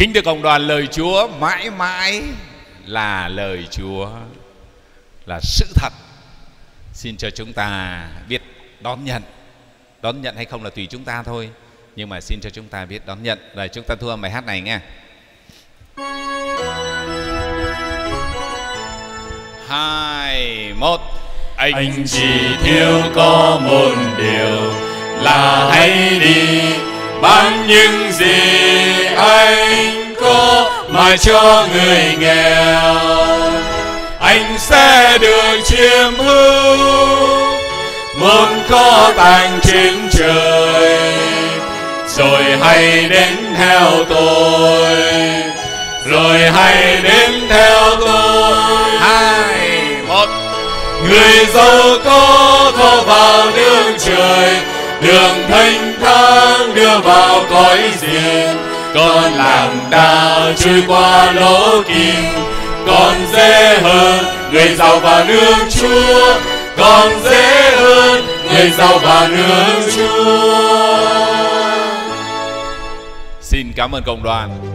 Kính thưa cộng đoàn, lời Chúa mãi mãi là lời Chúa, là sự thật. Xin cho chúng ta biết đón nhận. Đón nhận hay không là tùy chúng ta thôi, nhưng mà xin cho chúng ta biết đón nhận. Rồi chúng ta thu âm bài hát này nghe. 2, 1. Anh chỉ thiếu có một điều là hãy đi bán những gì anh có mà cho người nghèo. Anh sẽ được chiêm hữu một kho tàng trên trời. Rồi hãy đến theo tôi, rồi hãy đến theo tôi. 2, 1. Người giàu có vào nước trời, đường thanh thang đưa vào cõi diền. Con làm đào trôi qua lỗ kim, còn dễ hơn người giàu vào nước Chúa, còn dễ hơn người giàu vào nước Chúa. Xin cảm ơn cộng đoàn.